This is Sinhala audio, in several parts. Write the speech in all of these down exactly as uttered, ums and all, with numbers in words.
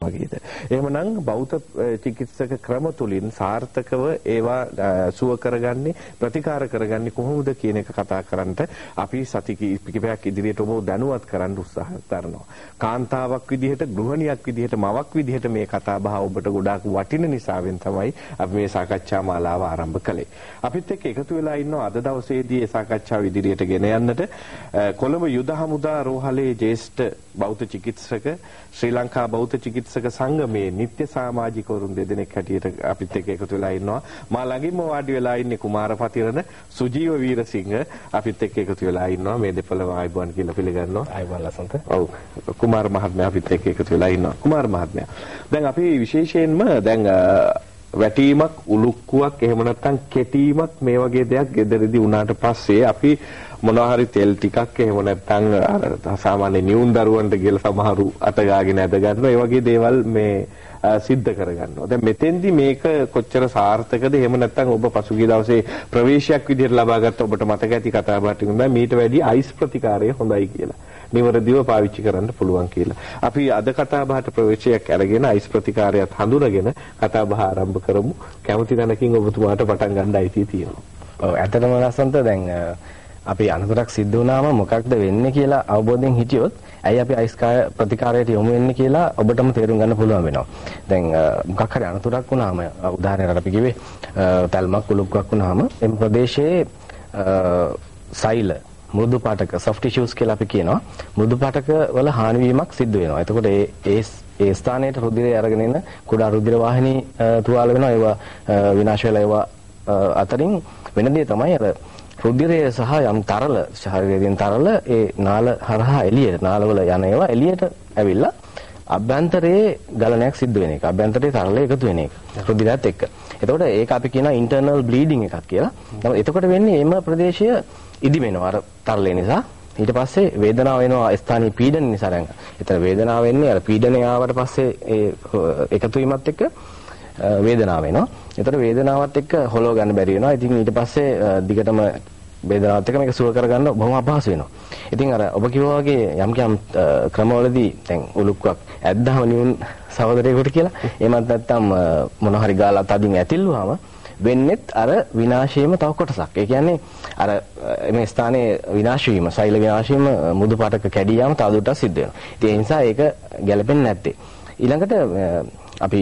වගේද. එහෙමනම් බෞද්ධ චිකිත්සක ක්‍රම තුලින් සාර්ථකව ඒවා සුව කරගන්නේ ප්‍රතිකාර කරගන්නේ කොහොමද කියන එක කතා කරන්නට අපි සති කිහිපයක් ඉදිරියට ඔබ දැනුවත් කරන්න උත්සාහ කරනවා. කාන්තාවක් විදිහට, ගෘහණියක් විදිහට, මවක් විදිහට මේ කතා බහ ඔබට ගොඩාක් වටින නිසාවෙන් තමයි අපි මේ සාකච්ඡා මාලාව ආරම්භ කළේ. අපිත් එක්ක එකතු වෙලා ඉන්නවා අද දවසේදී මේ සාකච්ඡාව ඉදිරියට ගෙන යන්නට කොළඹ යුද හමුදා රෝහලේ ජ්‍යෙෂ්ඨ බෞද්ධ චිකිත්සක ශ්‍රී ලංකා බෞද්ධ චිකිත්සක සංගමයේ නිත්‍ය සමාජිකවරුන් දෙදෙනෙක් හැටියට අපිත් එක්ක එකතු වෙලා ඉන්නවා. මා ළඟින්ම වාඩි වෙලා ඉන්නේ කුමාර පතිරණ, සුජීව වීරසිංහ අපිත් එක්ක එකතු වෙලා ඉන්නවා. මේ දෙපළම ආයිබුවන් කියලා පිළිගන්නවා. ආයිබුවන් ලසන්ත. ඔව්. කුමාර මහත්මයා අපිත් එක්ක එකතු වෙලා ඉන්නවා. කුමාර මහත්මයා. දැන් අපි විශේෂයෙන්ම දැන් වැටීමක්, උලුක්කුවක්, එහෙම නැත්නම් කෙටීමක් මේ වගේ දෙයක් ගෙදරදී වුණාට පස්සේ අපි මොනවා හරි තෙල් ටිකක් එහෙම නැත්නම් අර සාමාන්‍ය නියුන් දරුවන්ට කියලා සමහරු අත ගාගෙන ඇද ගන්නවා. ඒ වගේ දේවල් මේ සිද්ධ කරගන්නවා. දැන් මෙතෙන්දි මේක කොච්චර සාර්ථකද? එහෙම නැත්නම් ඔබ පසුගිය දවසේ ප්‍රවේශයක් විදිහට ලබාගත්ත ඔබට මතක ඇති කතා බහට තිබුණා මීට වැඩි අයිස් ප්‍රතිකාරය හොඳයි කියලා. නිවැරදිව පාවිච්චි කරන්න පුළුවන් කියලා. අපි අද කතා බහට ප්‍රවේශයක් අරගෙන අයිස් ප්‍රතිකාරයත් හඳුනගෙන කතා බහ ආරම්භ කරමු. කැමති තැනකින් ඔබතුමාට පටන් ගන්න අයිතිය තියෙනවා. ඔව් ඇත්තටම ලස්සන්ත දැන් අපි අනතුරක් සිද්ධ වුණාම මොකක්ද වෙන්නේ කියලා අවබෝධයෙන් හිටියොත් ඇයි අපි අයිස් ප්‍රතිකාරයට යොමු වෙන්නේ කියලා ඔබටම තේරුම් ගන්න පුළුවන් වෙනවා. දැන් මොකක් හරි අනතුරක් වුණාම උදාහරණයක් අපි කිව්වේ තල්මක් කුළුක්කක් වුණාම එම් ප්‍රදේශයේ සෛල මෘදු පාටක soft tissues කියලා අපි කියනවා. මෘදු පාටක වල හානිවීමක් සිද්ධ වෙනවා. එතකොට ඒ ඒ ඒ ස්ථානයේ රුධිරය අරගෙන එන කුඩා රුධිර වාහිනී තුවාල වෙනවා. ඒවා විනාශ වෙලා ඒවා අතරින් වෙන දේ තමයි අර රුධිරය සහ යම් තරල ශරීරයෙන් තරල ඒ නාල හරහා එළියට නාලවල යන ඒවා එළියට ඇවිල්ලා අභ්‍යන්තරයේ ගලණයක් සිද්ධ වෙන එක. අභ්‍යන්තරයේ තරල එකතු වෙන එක. රුධිරයත් එක්ක. එතකොට ඒක අපි කියනවා internal bleeding එකක් කියලා. නමුත් එතකොට වෙන්නේ එම ප්‍රදේශය ඉදිමෙනවා අර තරලේ නිසා. ඊට පස්සේ වේදනාව වෙනවා ස්ථානීය පීඩන නිසා. දැන් එතන වේදනාව වෙන්නේ අර පීඩනය ආවට පස්සේ ඒ එකතු වීමත් එක්ක වේදනාව වෙනවා. එතකොට වේදනාවත් එක්ක හොලව ගන්න බැරි වෙනවා. ඉතින් ඊට පස්සේ දිගටම වේදනාවත් එක්ක මේක සුව කරගන්න බොහොම අපහසු වෙනවා. ඉතින් අර ඔබ කිව්වා වගේ යම් යම් ක්‍රමවලදී දැන් උලුක්කක් ඇද්දාම නියුන් සහෝදරයෙකුට කියලා එහෙමත් නැත්නම් මොන හරි ගාලා තදින් ඇතිල්ලුවාම වෙන්නේත් අර විනාශයේම තව කොටසක්. ඒ කියන්නේ අර මේ ස්ථානයේ විනාශ වීම, ශෛල විනාශ වීම මුදු පාටක කැඩී යාම තවදුරටත් සිද්ධ වෙනවා. ඉතින් ඒ නිසා ඒක ගැලපෙන්නේ නැත්තේ. ඊළඟට අපි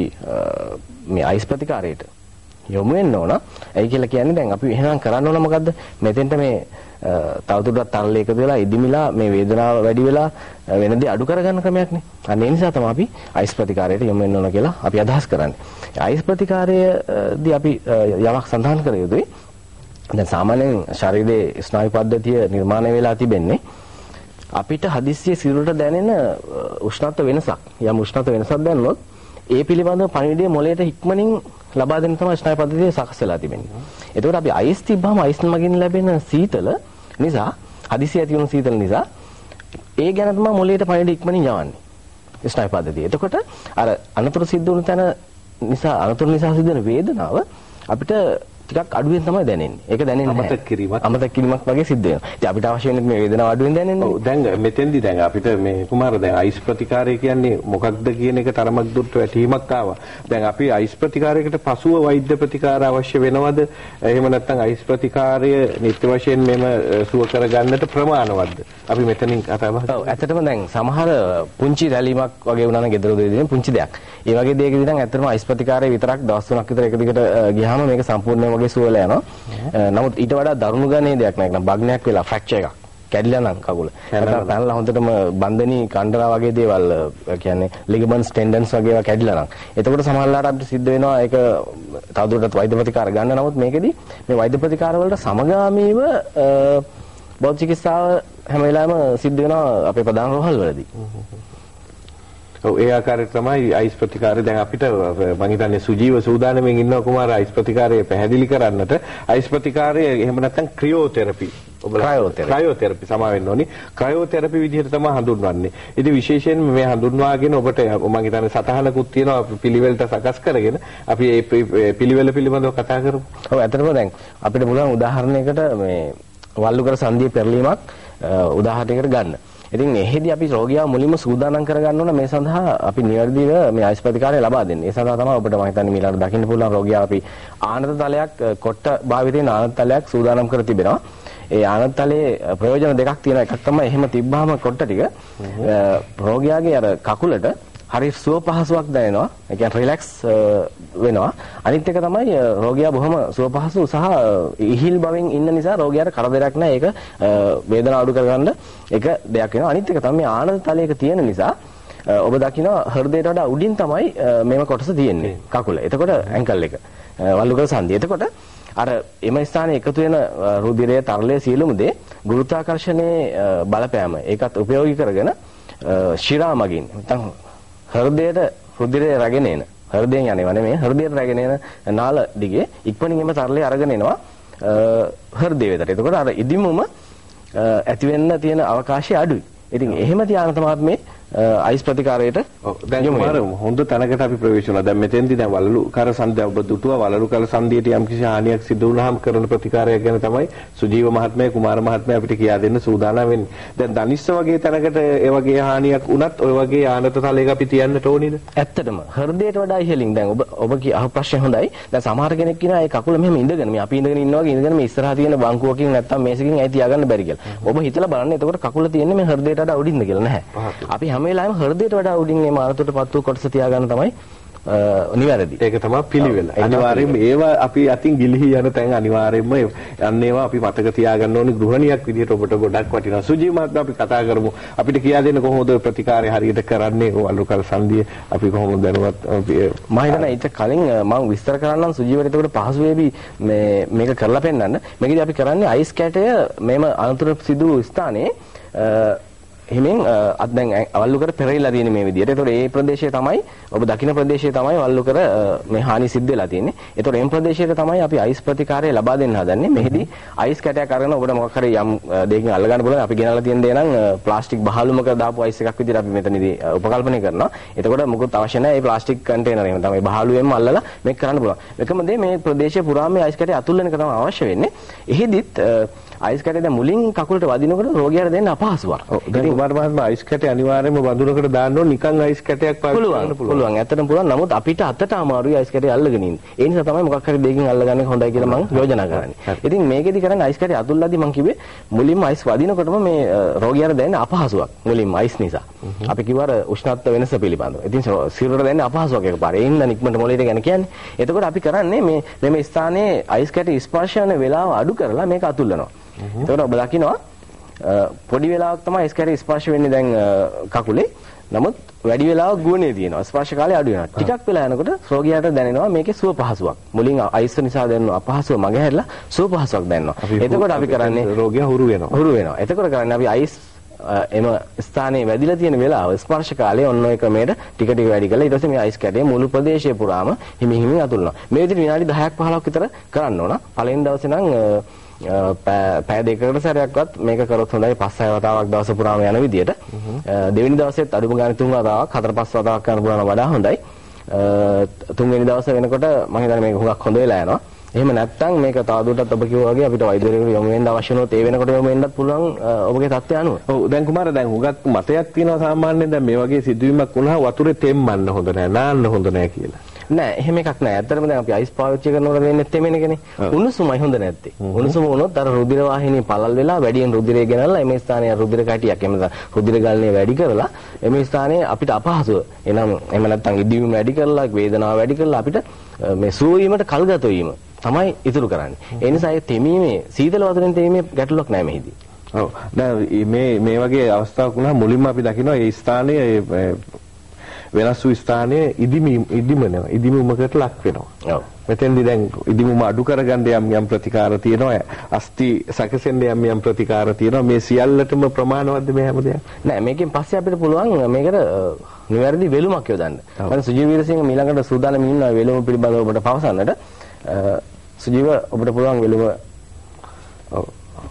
මේ අයිස් ප්‍රතිකාරයට යොමු වෙන්න ඕන. ඒ කියලා කියන්නේ දැන් අපි එහෙනම් කරන්න ඕන මොකද්ද? මෙතෙන්ට මේ තවදුරටත් තරල එකතු වෙලා ඉදිමිලා මේ වේදනාව වැඩි වෙලා වෙනදී අඩු කරගන්න ක්‍රමයක් නේ. අන්න ඒ නිසා තමයි අපි අයිස් ප්‍රතිකාරයට යොමු වෙන්න ඕන කියලා අපි අදහස් කරන්නේ. අයිස් ප්‍රතිකාරයේදී අපි යමක් සඳහන් කර යුතුයි. දැන් සාමාන්‍යයෙන් ශරීරයේ ස්නායු පද්ධතිය නිර්මාණය වෙලා තිබෙන්නේ අපිට හදිස්සියේ සිරුරට දැනෙන උෂ්ණත්ව වෙනසක්. යම් උෂ්ණත්ව වෙනසක් දැනුනොත් ඒ පිළිබඳව පණිවිඩය මොළයට ඉක්මනින් ලබා දෙන්න තමයි ස්නායු පද්ධතිය සකස් වෙලා තිබෙන්නේ. එතකොට අපි අයිස් තිබ්බම අයිස් මගින් ලැබෙන සීතල නිසා හදිසිය ඇති වුණු සීතල නිසා ඒ ගැන තමයි මොළයට පණිවිඩය ඉක්මනින් යවන්නේ. ස්නායු පද්ධතිය. එතකොට අර අනතුරු සිද්ධ වුණු තැන නිසා අනතුරු නිසා සිද්ධ වෙන වේදනාව අපිට ටිකක් අඩුවෙන් තමයි දැනෙන්නේ. ඒක දැනෙන්නේ නැහැ. අමතක කිරීමක් අමතක කිරීමක් වගේ සිද්ධ වෙනවා. ඉතින් අපිට අවශ්‍ය වෙන්නේ මේ වේදනාව අඩුවෙන් දැනෙන්නේ. ඔව් දැන් මෙතෙන්දි දැන් අපිට මේ කුමාර දැන් අයිස් ප්‍රතිකාරය කියන්නේ මොකක්ද කියන එක තරමක් දුරට වැටහීමක් ආවා. දැන් අපි අයිස් ප්‍රතිකාරයකට පසුව වෛද්‍ය ප්‍රතිකාර අවශ්‍ය වෙනවද? එහෙම නැත්නම් අයිස් ප්‍රතිකාරය නිත්‍ය වශයෙන් මෙම සුව කරගන්නට ප්‍රමාණවත්ද? අපි මෙතනින් කතා බහ. ඔව් ඇත්තටම දැන් සමහර පුංචි රැලීමක් වගේ වුණා නම් ගෙදර දෙවියන් පුංචි දෙයක්. ඒ වගේ දෙයකදී නම් ඇත්තටම අයිස් ප්‍රතිකාරය විතරක් දවස් තුනක් විතර එක දිගට ගියාම මේක සම්පූර්ණයෙන්ම වගේ සුවලා යනවා. නමුත් ඊට වඩා දරුණු ගණයේ දෙයක් නෑ. නැත්නම් බග්නයක් වෙලා ෆ්‍රැක්චර් එකක්. කැඩිලා නම් කකුල. නැත්නම් පැනලා හොඳටම බන්ධනී කණ්ඩරා වගේ දේවල් කියන්නේ ලිගමන්ට්ස් ටෙන්ඩන්ස් වගේ ඒවා කැඩිලා නම්. එතකොට සමහරවිට අපිට සිද්ධ වෙනවා ඒක තවදුරටත් වෛද්‍ය ප්‍රතිකාර ගන්න. නමුත් මේකෙදි මේ වෛද්‍ය ප්‍රතිකාර වලට සමගාමීව බෞද්ධ චිකිත්සාව හැම වෙලාවෙම සිද්ධ වෙනවා අපේ ප්‍රධාන රෝහල් වලදී. ඔව් ඒ ආකාරයට තමයි අයිස් ප්‍රතිකාරය දැන් අපිට මම හිතන්නේ සුජීව සූදානම්ෙන් ඉන්නවා කුමාර අයිස් ප්‍රතිකාරය පැහැදිලි කරන්නට. අයිස් ප්‍රතිකාරය එහෙම නැත්නම් ක්‍රියෝതെරපි ඔබලා ක්‍රයෝതെරපි සමා වෙන්න ඕනි. ක්‍රයෝതെරපි විදිහට තමයි හඳුන්වන්නේ. ඉතින් විශේෂයෙන් මේ හඳුන්වාගෙන ඔබට මම හිතන්නේ සතහනකුත් තියෙනවා පිළිවෙලට සකස් කරගෙන අපි මේ පිළිවෙල පිළිබඳව කතා කරමු. ඔව් ඇත්තටම දැන් අපිට පුළුවන් උදාහරණයකට මේ වල්ලුකර සංධියේ පෙරලීමක් උදාහරණයකට ගන්න. ඉතින් එහෙදී අපි රෝගියා මුලින්ම සූදානම් කරගන්න ඕන මේ සඳහා අපි නිවැරදිව මේ ආයුෂ් ප්‍රතිකාරය ලබා දෙන්නේ. ඒ සඳහා තමයි ඔබට මම හිතන්නේ මීළඟට දකින්න පුළුවන් රෝගියා අපි ආනත තලයක් කොට්ට භාවිතයෙන් ආනත තලයක් සූදානම් කර තිබෙනවා. ඒ ආනත තලයේ ප්‍රයෝජන දෙකක් තියෙනවා. එකක් තමයි එහෙම තිබ්බාම කොට්ට ටික රෝගියාගේ අර කකුලට හරි සුව පහසුවක් දැනෙනවා. ඒ කියන්නේ රිලැක්ස් වෙනවා. අනිත් එක තමයි රෝගියා බොහොම සුව පහසු සහ ඉහිල් බවෙන් ඉන්න නිසා රෝගියාට කරදරයක් නැහැ. ඒක වේදනාව අඩු කරගන්න එක දෙයක් වෙනවා. අනිත් එක තමයි ආනත තලයක තියෙන නිසා ඔබ දකිනවා හෘදයට වඩා උඩින් තමයි මේව කොටස තියෙන්නේ කකුල. එතකොට ඇන්කල් එක වල්ලුකල සංදිය. එතකොට අර එම ස්ථානයේ එකතු වෙන රුධිරයේ තරලයේ සියලුම දේ ගුරුත්වාකර්ෂණයේ බලපෑම ඒකත් ප්‍රයෝගී කරගෙන ශිරා මගින් නැත්නම් හෘදයට රුධිරය රැගෙන එන හෘදයෙන් යන්නේ නෙමෙයි හෘදයට රැගෙන එන නාල දිගේ ඉක්මනින් එම තරලය අරගෙන එනවා හෘදය වෙතට. එතකොට අර ඉදිමුම ඇති වෙන්න තියෙන අවකාශය අඩුයි. ඉතින් එහෙම තියාන තමයි මේ අයිස් ප්‍රතිකාරයට දැන් මාර හොඳ තැනකට අපි ප්‍රවේශ වුණා. දැන් මෙතෙන්දී දැන් වලලු කර සංදය ඔබ දුටුවා වලලු කර සංදියට යම් කිසි හානියක් සිදු වුණාම කරන ප්‍රතිකාරයක් ගැන තමයි සුජීව මහත්මයා කුමාර මහත්මයා අපිට කියා දෙන්න සූදානම් වෙන්නේ. දැන් දනිස්ස වගේ තැනකට ඒ වගේ හානියක් වුණත් ඔය වගේ ආනත තලයක අපි තියන්නට ඕනේද? ඇත්තටම හෘදයට වඩා ඉහළින් දැන් ඔබ ඔබ කිය අහ ප්‍රශ්නේ හොඳයි. දැන් සමහර කෙනෙක් කියනවා ඒ කකුල මෙහෙම ඉඳගෙන මේ අපි ඉඳගෙන ඉන්නවා වගේ ඉඳගෙන මේ ඉස්සරහා තියෙන බංකුවකින් නැත්තම් මේසකින් ඇයි තියාගන්න බැරි කියලා. ඔබ හිතලා බලන්න එතකොට කකුල තියෙන්නේ මේ හෘදයට වඩා උඩින්ද කියලා නැහැ. අපි හැම වෙලාවෙම හෘදයට වඩා උඩින් මේ මානතුටපත් වූ කොටස තියාගන්න තමයි නිවැරදි. ඒක තමයි පිළිවෙල. අනිවාර්යයෙන්ම ඒවා අපි අතින් ගිලිහි යන තැන් අනිවාර්යයෙන්ම අන්න ඒවා අපි මතක තියාගන්න ඕනේ. ගෘහණියක් විදිහට ඔබට ගොඩක් වටිනවා. සුජීව මහත්මයා අපි කතා කරමු. අපිට කියා දෙන්න කොහොමද ප්‍රතිකාරය හරියට කරන්නේ? වලුකල් සංදිය අපි කොහොමද දැනුවත් මම හිතන්නේ ඊට කලින් මම විස්තර කරන්නම් සුජීවට එතකොට පහසු වේවි මේ මේක කරලා පෙන්නන්න. මේකදී අපි කරන්නේ අයිස් කැටය මේම අනතුරු සිදු ස්ථානයේ හිමින් අත් දැන් වල්ලුකර පෙරෙලා තියෙන මේ විදිහට. ඒතකොට මේ ප්‍රදේශයේ තමයි ඔබ දකින්න ප්‍රදේශයේ තමයි වල්ලුකර මේ හානි සිද්ධ වෙලා තියෙන්නේ. ඒතකොට මේ ප්‍රදේශයට තමයි අපි අයිස් ප්‍රතිකාරය ලබා දෙන්න හදන්නේ. මෙහිදී අයිස් කැටයක් අරගෙන ඔබට මොකක් හරි යම් දෙයකින් අල්ල ගන්න පුළුවන්. අපි ගෙනල්ලා තියෙන දේ නම් ප්ලාස්ටික් බහලුමක දාපු අයිස් එකක් විදිහට අපි මෙතනදී උපකල්පනය කරනවා. එතකොට මොකුත් අවශ්‍ය නැහැ. මේ ප්ලාස්ටික් කන්ටේනර් එකම තමයි බහලුවෙන්ම අල්ලලා මේක කරන්න පුළුවන්. එකම දේ මේ ප්‍රදේශයේ පුරාම මේ අයිස් කැටය අතුල්ලන එක තමයි අවශ්‍ය වෙන්නේ. එහිදිත් අයිස් කැටය දැන් මුලින් කකුලට වදිනකොට රෝගියාට දෙන්න අපහසුවක්. දැන් කුමාර මහත්මයා අයිස් කැටය අනිවාර්යයෙන්ම වඳුරකට දාන්න ඕන නිකන් අයිස් කැටයක් පාවිච්චි කරන්න පුළුවන්. පුළුවන්. ඇත්තටම පුළුවන්. නමුත් අපිට අතට අමාරුයි අයිස් කැටය අල්ලගෙන ඉන්න. ඒ නිසා තමයි මොකක් හරි දෙයකින් අල්ලගන්න එක හොඳයි කියලා මම යෝජනා කරන්නේ. ඉතින් මේකෙදි කරන්නේ අයිස් කැටය අතුල්ලාදී මම කිව්වේ මුලින්ම අයිස් වදිනකොටම මේ රෝගියාට දැනෙන අපහසුවක්. මුලින්ම අයිස් නිසා. අපි කිව්වා අර උෂ්ණත්ව වෙනස පිළිබඳව. ඉතින් සිරුරට දැනෙන අපහසුවක් එකපාරේ එන්න නික්මට මොළයට ගැන කියන්නේ. එතකොට අපි කරන්නේ මේ මේ ස්ථානයේ අයිස් කැටය ස්පර්ශ වෙන වෙලාව අඩු කරලා මේක අතුල්ලනවා. එතකොට ඔබ දකිනවා පොඩි වෙලාවක් තමයි අයිස් කැටය ස්පර්ශ වෙන්නේ දැන් කකුලේ. නමුත් වැඩි වෙලාවක් ගුවනේ තියෙනවා. ස්පර්ශ කාලය අඩු වෙනවා. ටිකක් වෙලා යනකොට රෝගියාට දැනෙනවා මේකේ සුව පහසුවක්. මුලින් අයිස් නිසා දැනෙන අපහසුව මගහැරලා සුව පහසුවක් දැනෙනවා. එතකොට අපි කරන්නේ රෝගියා හුරු වෙනවා. හුරු වෙනවා. එතකොට කරන්නේ අපි අයිස් එම ස්ථානයේ වැදිලා තියෙන වෙලාව ස්පර්ශ කාලය ඔන්න ඔය ක්‍රමයට ටික ටික වැඩි කරලා ඊට පස්සේ මේ අයිස් කැටේ මුළු ප්‍රදේශය පුරාම හිමි හිමින් අතුල්නවා. මේ විදිහට විනාඩි දහයක් පහළොක් විතර කරන්න ඕන. පළවෙනි දවසේ නම් පැය දෙකකට සැරයක්වත් මේක කරොත් හොඳයි. පස් හය වතාවක් දවස පුරාම යන විදිහට. දෙවෙනි දවසෙත් අඩුම ගානේ තුන් වතාවක් හතර පහ වතාවක් කරන්න පුළුවන් වඩා හොඳයි. තුන්වෙනි දවසේ වෙනකොට මම හිතන්නේ මේක හුඟක් හොඳ වෙලා යනවා. එහෙම නැත්නම් මේක තවදුරටත් ඔබ කිව්වා වගේ අපිට වෛද්‍යවරයෙකුට යොමු වෙන්න අවශ්‍ය වුණොත් ඒ වෙනකොට යොමු වෙන්නත් පුළුවන් ඔබගේ තත්ත්වය අනුව. ඔව් දැන් කුමාර දැන් හුඟක් මතයක් තියෙනවා සාමාන්‍යයෙන් දැන් මේ වගේ සිදුවීමක් වුණා වතුරේ තෙම්මන්න හොඳ නැහැ නාන්න හොඳ නැහැ කියලා. නෑ එහෙම එකක් නෑ. ඇත්තටම දැන් අපි අයිස් පාවිච්චි කරනකොට වෙන්නේ තෙමෙන එකනේ. උණුසුමයි හොඳ නැත්තේ. උණුසුම වුණොත් අර රුධිර வாහිනිය පළල් වෙලා වැඩියෙන් රුධිරය ගෙනල්ලා එමේ ස්ථානයේ රුධිර කැටියක් එහෙම රුධිර ගලණය වැඩි කරලා එමේ ස්ථානයේ අපිට අපහසුව එනම් එහෙම නැත්නම් ඉදිවීම වැඩි කරලා වේදනාව වැඩි කරලා අපිට මේ සුව වීමට කල්ගත වීම තමයි ඉතුරු කරන්නේ. ඒ නිසා ඒ තෙමීමේ සීතල වතුරෙන් තෙමීමේ ගැටලුවක් නෑ මෙහිදී. ඔව්. දැන් මේ මේ වගේ අවස්ථාවක් වුණා මුලින්ම අපි දකිනවා ඒ ස්ථානයේ වෙනස් වූ ස්ථානයේ ඉදිමි ඉදිමනවා ඉදිමුමකට ලක් වෙනවා. ඔව්. මෙතෙන්දී දැන් ඉදිමුම අඩු කරගන්න යම් යම් ප්‍රතිකාර තියෙනවා. අස්ති සැකසෙන්න යම් යම් ප්‍රතිකාර තියෙනවා. මේ සියල්ලටම ප්‍රමාණවත්ද මේ හැම දෙයක්? නෑ මේකෙන් පස්සේ අපිට පුළුවන් මේකට නිවැරදි වෙලුමක් යොදන්න. මම සුජීව වීරසිංහ ඊළඟට සූදානම් ඉන්නවා වෙලුම පිළිබඳව ඔබට පවසන්නට. සුජීව ඔබට පුළුවන් වෙලුම ඔව්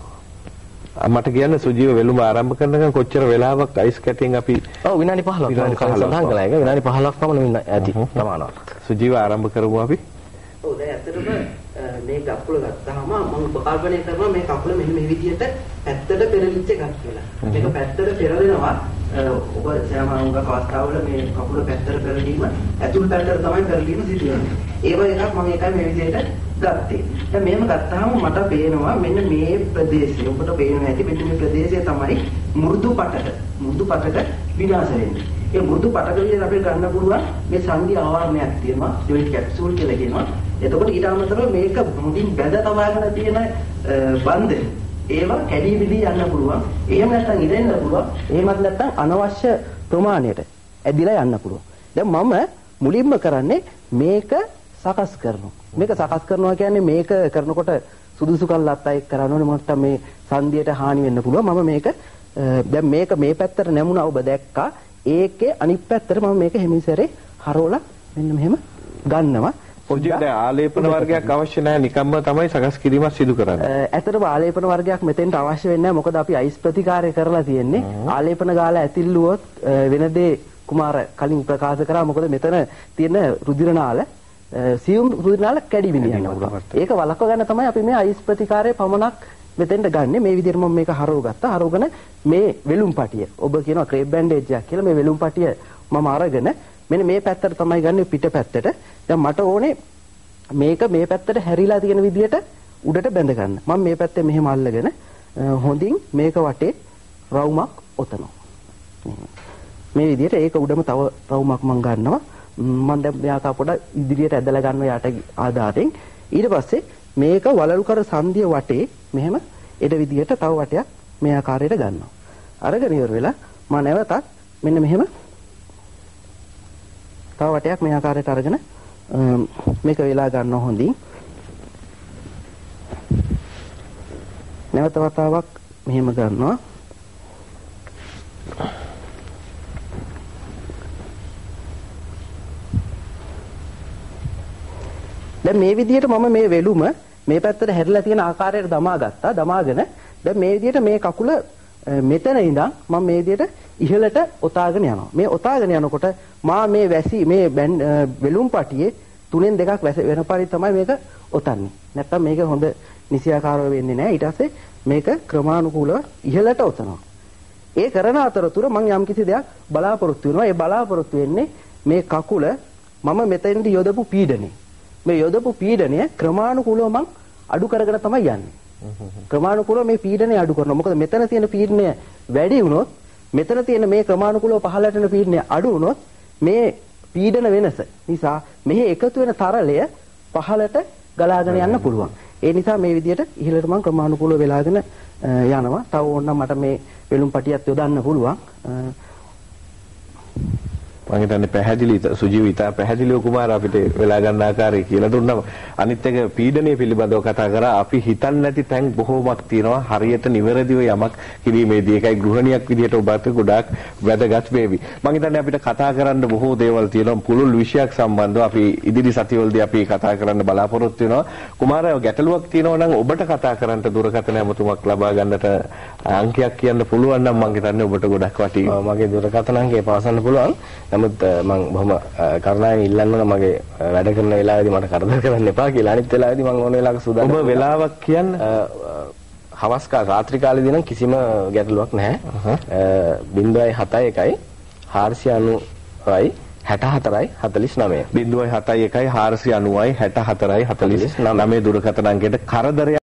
මට කියන්න සුජීව වෙලුම ආරම්භ කරනකන් කොච්චර වෙලාවක් අයිස් කැටෙන් අපි ඔව් විනාඩි පහළොවක් සඳහන් කළා ඒක විනාඩි පහළොවක් පමණ වෙන්න ඇති ප්‍රමාණවත්. සුජීව ආරම්භ කරමු අපි. ඔව් දැන් ඇත්තටම මේ කකුල ගත්තාම මම උපකල්පනය කරනවා මේ කකුල මෙන්න මේ විදිහට පැත්තට පෙරලිච්ච එකක් කියලා. මේක පැත්තට පෙරලෙනවා ඔබ සෑම අවස්ථාවල මේ කකුල පැත්තට පෙරලීම ඇතුල් පැත්තට තමයි පෙරලීම සිදු වෙන්නේ. ඒ වගේ එකක් මම ඒකයි මේ විදිහට ගත්තේ. දැන් මෙහෙම ගත්තාම මට පේනවා මෙන්න මේ ප්‍රදේශය ඔබට පේනවා ඇති මෙන්න මේ ප්‍රදේශය තමයි මෘදු පටක. මෘදු පටක විනාශ වෙන්නේ. ඒ මෘදු පටක විදිහට අපිට ගන්න පුළුවන් මේ සංදි ආවරණයක් තියෙනවා ජොයින්ට් කැප්සූල් කියලා කියනවා. එතකොට ඊට අමතරව මේක මුදින් බැඳ තබාගෙන තියෙන බන්ධ ඒවා කැඩී බිඳී යන්න පුළුවන්. එහෙම නැත්නම් ඉරෙන්න පුළුවන්. එහෙමත් නැත්නම් අනවශ්‍ය ප්‍රමාණයට ඇදිලා යන්න පුළුවන්. දැන් මම මුලින්ම කරන්නේ මේක සකස් කරනවා. මේක සකස් කරනවා කියන්නේ මේක කරනකොට සුදුසුකම් ලත් අය කරන්න ඕනේ මොකද මේ සංදියට හානි වෙන්න පුළුවන්. මම මේක දැන් මේක මේ පැත්තට නැමුණා ඔබ දැක්කා. ඒකේ අනිත් පැත්තට මම මේක හිමිසරේ හරවලා මෙන්න මෙහෙම ගන්නවා. ඔජිට ආලේපන වර්ගයක් අවශ්‍ය නැහැ නිකම්ම තමයි සකස් කිරීමක් සිදු කරන්නේ. ඇත්තටම ආලේපන වර්ගයක් මෙතෙන්ට අවශ්‍ය වෙන්නේ නැහැ මොකද අපි අයිස් ප්‍රතිකාරය කරලා තියෙන්නේ. ආලේපන ගාලා ඇතිල්ලුවොත් වෙන දේ කුමාර කලින් ප්‍රකාශ කරා මොකද මෙතන තියෙන රුධිර නාල සියුම් රුධිර නාල කැඩි බිඳ යනවා. ඒක වළක්ව ගන්න තමයි අපි මේ අයිස් ප්‍රතිකාරය පමණක් මෙතෙන්ට ගන්නෙ. මේ විදිහට මම මේක හරව ගත්තා. හරවගෙන මේ වෙලුම් පටිය ඔබ කියනවා ක්‍රේප් බෑන්ඩේජ් එකක් කියලා මේ වෙලුම් පටිය මම අරගෙන මෙන්න මේ පැත්තට තමයි ගන්නෙ පිට පැත්තට. දැන් මට ඕනේ මේක මේ පැත්තට හැරිලා තියෙන විදිහට උඩට බැඳ ගන්න. මම මේ පැත්තේ මෙහෙම අල්ලගෙන හොඳින් මේක වටේ රවුමක් ඔතනවා. මේ විදිහට ඒක උඩම තව රවුමක් මම ගන්නවා. මම දැන් මෙයාට පොඩ ඉදිරියට ඇදලා ගන්නවා යට ආධාරයෙන්. ඊට පස්සේ මේක වලලු කර සංදිය වටේ මෙහෙම එඩ විදිහට තව වටයක් මේ ආකාරයට ගන්නවා. අරගෙන ඉවර වෙලා මම නැවතත් මෙන්න මෙහෙම තව වටයක් මේ ආකාරයට අරගෙන මේක වෙලා ගන්න හොඳින් නැවත වතාවක් මෙහෙම ගන්නවා. දැන් මේ විදිහට මම මේ වෙලුම මේ පැත්තට හැරිලා තියෙන ආකාරයට දමා ගත්තා. දමාගෙන දැන් මේ විදිහට මේ කකුල මෙතන ඉඳන් මම මේ විදිහට ඉහළට ඔතාගෙන යනවා. මේ ඔතාගෙන යනකොට මා මේ වැසි මේ වෙලුම් පටියේ තුනෙන් දෙකක් වෙන පරිදි තමයි මේක ඔතන්නේ. නැත්තම් මේක හොඳ නිසියාකාරව වෙන්නේ නැහැ. ඊට පස්සේ මේක ක්‍රමානුකූලව ඉහළට ඔතනවා. ඒ කරන අතරතුර මම යම්කිසි දෙයක් බලාපොරොත්තු වෙනවා. ඒ බලාපොරොත්තු වෙන්නේ මේ කකුල මම මෙතෙන්දි යොදපු පීඩනය. මේ යොදපු පීඩනය ක්‍රමානුකූලව මම අඩු කරගෙන තමයි යන්නේ. ක්‍රමානුකූලව මේ පීඩනය අඩු කරනවා. මොකද මෙතන තියෙන පීඩනය වැඩි වුණොත් මෙතන තියෙන මේ ක්‍රමානුකූලව පහළට යන පීඩනය අඩු වුණොත් මේ පීඩන වෙනස නිසා මෙහි එකතු වෙන තරලය පහළට ගලාගෙන යන්න පුළුවන්. ඒ නිසා මේ විදිහට ඉහළට මම ක්‍රමානුකූලව වෙලාගෙන යනවා. තව ඕනනම් මට මේ වෙලුම් පටියත් යොදන්න පුළුවන්. මම හිතන්නේ පැහැදිලි සුජීව ඉතා පැහැදිලිව කුමාර අපිට වෙලා ගන්න ආකාරය කියලා දුන්නම අනිත් එක පීඩනය පිළිබඳව කතා කරා. අපි හිතන්නේ නැති තැන් බොහෝමක් තියෙනවා. හරියට නිවැරදිව යමක් කිරීමේදී ඒකයි ගෘහණියක් විදිහට ඔබට ගොඩාක් වැදගත් වේවි. මම හිතන්නේ අපිට කතා කරන්න බොහෝ දේවල් තියෙනවා. පුළුල් විෂයක් සම්බන්ධව අපි ඉදිරි සතිවලදී අපි කතා කරන්න බලාපොරොත්තු වෙනවා. කුමාර ගැටලුවක් තියෙනවා නම් ඔබට කතා කරන්න දුරකථන ඇමතුමක් ලබා ගන්නට අංකයක් කියන්න පුළුවන් නම් මම හිතන්නේ ඔබට ගොඩක් වටී. මගේ දුරකථන අංකය පවසන්න පුළුවන්. නමුත් මම බොහොම කරුණාවෙන් ඉල්ලනවා මගේ වැඩ කරන වෙලාවේදී මට කරදර කරන්න එපා කියලා. අනිත් වෙලාවේදී මම ඕන වෙලාවක සූදානම්. ඔබ වෙලාවක් කියන්න හවස් කාල රාත්‍රී කාලේදී නම් කිසිම ගැටලුවක් නැහැ. ज़ीरो सात एक चार नौ नौ හැට හතරයි හතළිස් නවය ज़ीरो सात एक चार नौ नौ හැට හතරයි හතළිස් නවය දුරකථන අංකයට කරදරයක්